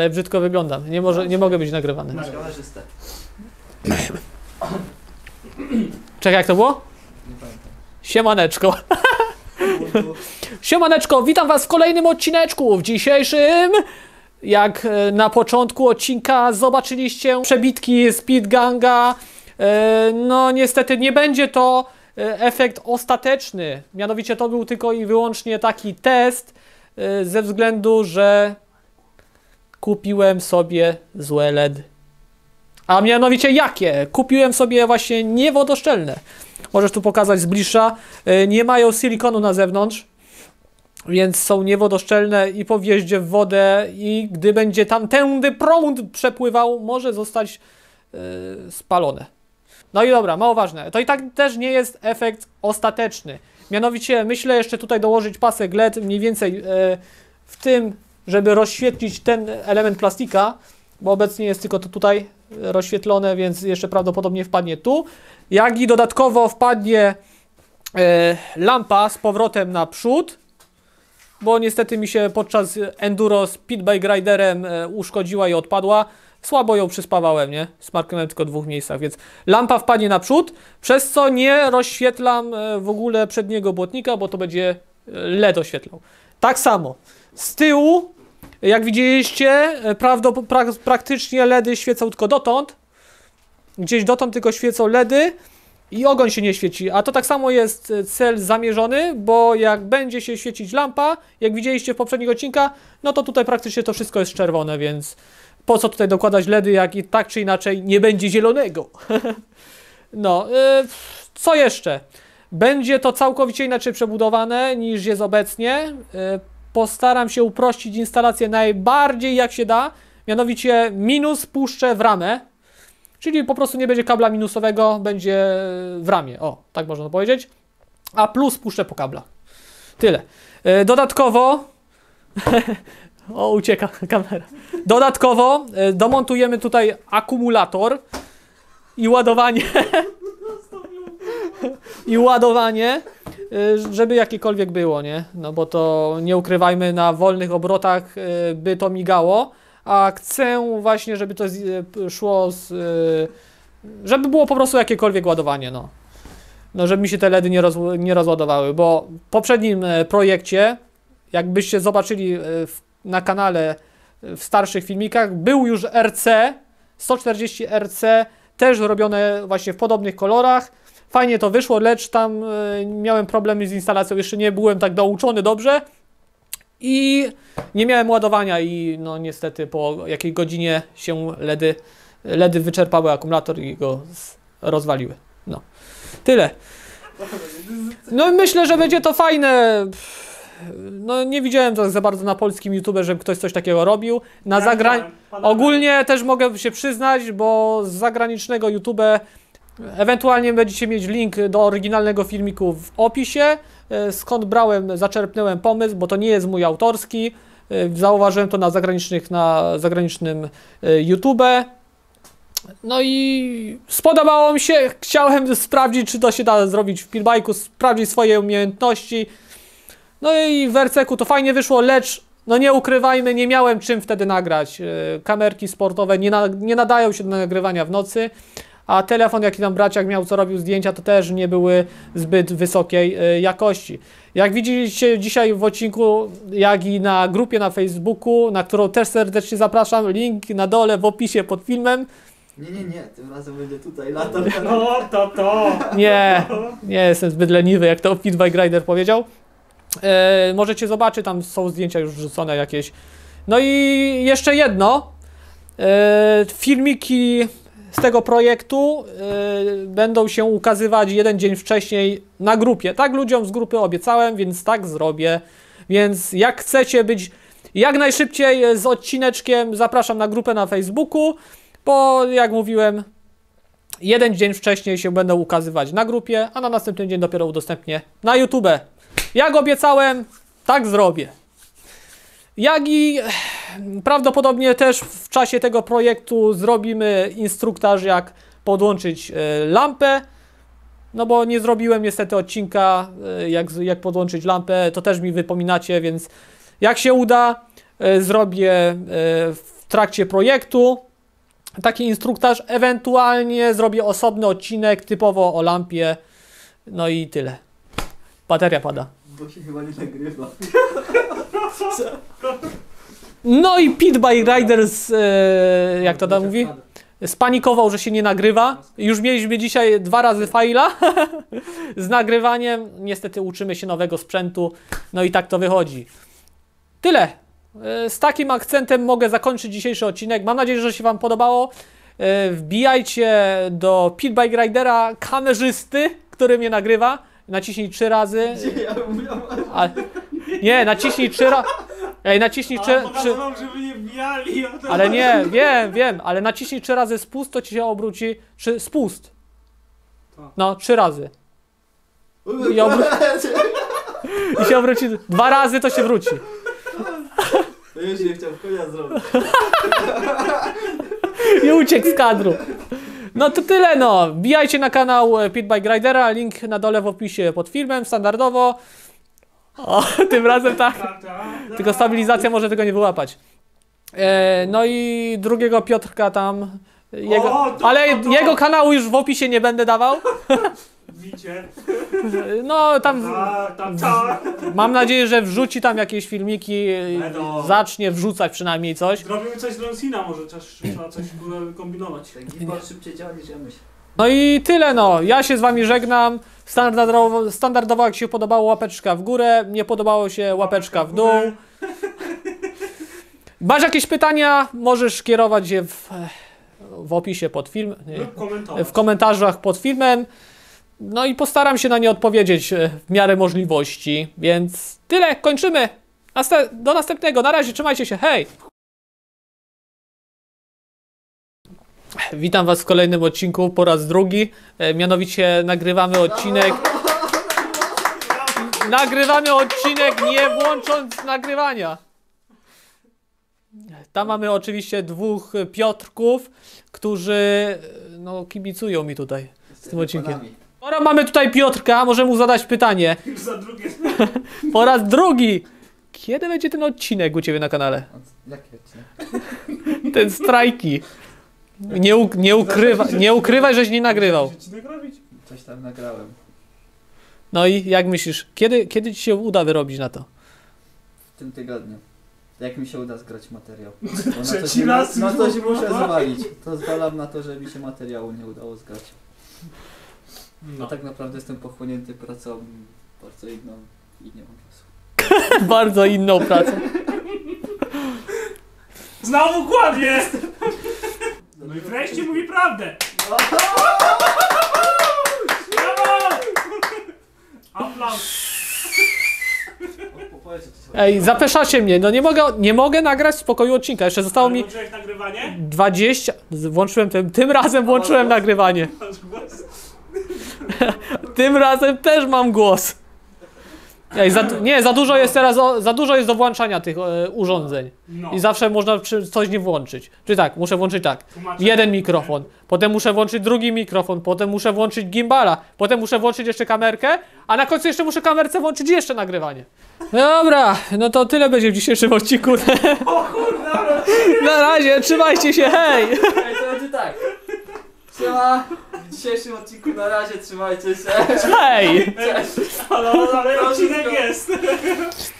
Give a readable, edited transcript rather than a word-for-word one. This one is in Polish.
Ale brzydko wyglądam. Nie mogę być nagrywany. Masz kamerzystę. Czekaj, jak to było? Nie pamiętam. Siemaneczko. Siemaneczko, witam was w kolejnym odcineczku. W dzisiejszym, jak na początku odcinka zobaczyliście przebitki Speed Ganga, no niestety nie będzie to efekt ostateczny. Mianowicie to był tylko i wyłącznie taki test, ze względu, że kupiłem sobie złe LED. A mianowicie jakie? Kupiłem sobie właśnie niewodoszczelne. Możesz tu pokazać z bliższa. Nie mają silikonu na zewnątrz, więc są niewodoszczelne i po wjeździe w wodę i gdy będzie tamtędy prąd przepływał, może zostać spalone. No i dobra, mało ważne. To i tak też nie jest efekt ostateczny. Mianowicie myślę jeszcze tutaj dołożyć pasek LED mniej więcej w tym, żeby rozświetlić ten element plastika, bo obecnie jest tylko to tutaj rozświetlone, więc jeszcze prawdopodobnie wpadnie tu. Jak i dodatkowo wpadnie lampa z powrotem na przód, bo niestety mi się podczas enduro Speedbike Riderem uszkodziła i odpadła. Słabo ją przyspawałem, nie? Smarknąłem tylko w 2 miejscach, więc lampa wpadnie na przód, przez co nie rozświetlam w ogóle przedniego błotnika, bo to będzie LED oświetlał. Tak samo z tyłu, jak widzieliście, praktycznie LEDy świecą tylko dotąd. Gdzieś dotąd tylko świecą LEDy i ogoń się nie świeci. A to tak samo jest cel zamierzony, bo jak będzie się świecić lampa, jak widzieliście w poprzednich odcinkach, no to tutaj praktycznie to wszystko jest czerwone, więc po co tutaj dokładać LEDy, jak i tak czy inaczej nie będzie zielonego. No, co jeszcze? Będzie to całkowicie inaczej przebudowane niż jest obecnie. Postaram się uprościć instalację najbardziej jak się da, mianowicie minus puszczę w ramę, czyli po prostu nie będzie kabla minusowego, będzie w ramie, o, tak można powiedzieć, a plus puszczę po kabla. Tyle. Dodatkowo, o, ucieka kamera. Dodatkowo domontujemy tutaj akumulator i ładowanie, żeby jakiekolwiek było, nie? No bo to nie ukrywajmy, na wolnych obrotach by to migało, a chcę właśnie, żeby to szło żeby było po prostu jakiekolwiek ładowanie, no. No, żeby mi się te LEDy nie rozładowały, bo w poprzednim projekcie, jakbyście zobaczyli na kanale w starszych filmikach, był już RC, 140 RC, też robione właśnie w podobnych kolorach. Fajnie to wyszło, lecz tam miałem problemy z instalacją, jeszcze nie byłem tak douczony dobrze i nie miałem ładowania i no niestety po jakiej godzinie się LEDy wyczerpały akumulator i go rozwaliły. No, tyle. No myślę, że będzie to fajne. No nie widziałem to za bardzo na polskim YouTube, żeby ktoś coś takiego robił. Ogólnie też mogę się przyznać, bo z zagranicznego YouTube ewentualnie będziecie mieć link do oryginalnego filmiku w opisie, skąd zaczerpnąłem pomysł, bo to nie jest mój autorski. Zauważyłem to na zagranicznym YouTube. No i spodobało mi się, chciałem sprawdzić, czy to się da zrobić w Speedbike'u, sprawdzić swoje umiejętności. No i w RC-ku to fajnie wyszło, lecz no nie ukrywajmy, nie miałem czym wtedy nagrać. Kamerki sportowe nie nadają się do nagrywania w nocy, a telefon, jaki tam braciak miał, co robił zdjęcia, to też nie były zbyt wysokiej jakości. Jak widzieliście dzisiaj w odcinku, jak i na grupie na Facebooku, na którą też serdecznie zapraszam, link na dole w opisie pod filmem. Nie, tym razem będzie tutaj latar. No, to. Nie jestem zbyt leniwy, jak to Speedbike Rider powiedział. Możecie zobaczyć, tam są zdjęcia już wrzucone jakieś. No i jeszcze jedno. Filmiki z tego projektu będą się ukazywać 1 dzień wcześniej na grupie. Tak ludziom z grupy obiecałem, więc tak zrobię. Więc jak chcecie być jak najszybciej z odcineczkiem, zapraszam na grupę na Facebooku, bo jak mówiłem, 1 dzień wcześniej się będą ukazywać na grupie, a na następny dzień dopiero udostępnię na YouTube. Jak obiecałem, tak zrobię. Jak i prawdopodobnie też w czasie tego projektu zrobimy instruktaż, jak podłączyć lampę. No bo nie zrobiłem niestety odcinka, jak podłączyć lampę, to też mi wypominacie, więc jak się uda, zrobię w trakcie projektu. Taki instruktaż, ewentualnie zrobię osobny odcinek typowo o lampie. No i tyle. Bateria pada. Bo się chyba nie nagrywa. No i Pit Bike Riders, jak to tam mówi? Spanikował, że się nie nagrywa. Już mieliśmy dzisiaj 2 razy faila z nagrywaniem. Niestety uczymy się nowego sprzętu. No i tak to wychodzi. Tyle. Z takim akcentem mogę zakończyć dzisiejszy odcinek. Mam nadzieję, że się Wam podobało. Wbijajcie do Pit Bike Ridera kamerzysty, który mnie nagrywa. Naciśnij 3 razy. Gdzie ja mówiłem? Nie, naciśnij 3 razy. Ej, naciśnij 3 razy. żeby nie wbijali. Ale nie, wiem, ale naciśnij 3 razy spust, to ci się obróci. Spust. No, 3 razy. I się obróci. 2 razy to się wróci. To już nie chciał konia zrobić. I uciekł z kadru. No to tyle, no. Wbijajcie na kanał Pit Bike Ridera, link na dole w opisie pod filmem, standardowo. O, tym razem tak. Tylko stabilizacja może tego nie wyłapać. No i drugiego Piotrka tam. Ale jego kanału już w opisie nie będę dawał. Widzicie? No tam. Ta. Mam nadzieję, że wrzuci tam jakieś filmiki. Zacznie wrzucać przynajmniej coś. Zrobimy coś z Lonsina, może trzeba coś kombinować. Ten gimbal szybciej działa niż ja myślę. No i tyle, no. Ja się z Wami żegnam. Standardowo jak się podobało, łapeczka w górę. Nie podobało się, łapeczka w dół. Masz jakieś pytania? Możesz kierować je w opisie pod film. W komentarzach pod filmem. No i postaram się na nie odpowiedzieć w miarę możliwości. Więc tyle, kończymy. Do następnego. Na razie, trzymajcie się. Hej! Witam Was w kolejnym odcinku po raz drugi. Mianowicie nagrywamy odcinek. Nagrywamy odcinek nie włącząc nagrywania. Tam mamy oczywiście 2 Piotrków, którzy no, kibicują mi tutaj z tym odcinkiem. Teraz mamy tutaj Piotrka, możemy mu zadać pytanie. Już za drugie. Po raz drugi. Kiedy będzie ten odcinek u Ciebie na kanale? Jaki odcinek? Ten strajki. Nie ukrywaj, żeś nie nagrywał. Coś tam nagrałem. No i jak myślisz, kiedy Ci się uda wyrobić na to? W tym tygodniu. Jak mi się uda zgrać materiał. Trzeci raz na już coś było. muszę zwalić. To zwalam na to, że mi się materiału nie udało zgrać. No tak naprawdę jestem pochłonięty pracą bardzo inną i nie mam czasu. Bardzo inną pracą. Znowu kłamie! No i wreszcie mówi prawdę! Brawo! Aplauz! Ej, zapeszacie mnie, no nie mogę nagrać w spokoju odcinka. Jeszcze zostało mi Włączyłeś nagrywanie? 20. Włączyłem tym razem włączyłem nagrywanie. Masz głos? Tym razem też mam głos. Ej, za dużo jest teraz, za dużo jest do włączania tych urządzeń. No. I zawsze można coś nie włączyć. Czyli tak, muszę włączyć tak. Tłumaczę. Jeden mikrofon, potem muszę włączyć drugi mikrofon, potem muszę włączyć gimbala, potem muszę włączyć jeszcze kamerkę, a na końcu jeszcze muszę kamerce włączyć jeszcze nagrywanie. Dobra, no to tyle będzie w dzisiejszym odcinku. O kurwa! Na razie, trzymajcie się, hej! Ej, to będzie tak. Siema. W dzisiejszym odcinku na razie trzymajcie się. Hej! Ale odcinek jest!